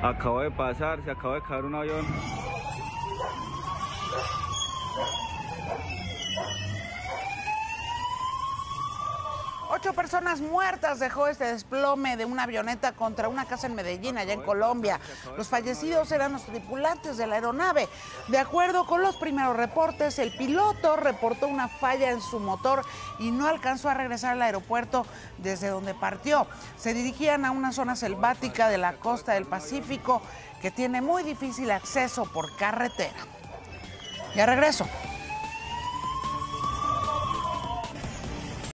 Acabo de pasar, se acaba de caer un avión. 8 personas muertas dejó este desplome de una avioneta contra una casa en Medellín, allá en Colombia. Los fallecidos eran los tripulantes de la aeronave. De acuerdo con los primeros reportes, el piloto reportó una falla en su motor y no alcanzó a regresar al aeropuerto desde donde partió. Se dirigían a una zona selvática de la costa del Pacífico que tiene muy difícil acceso por carretera. Ya regreso.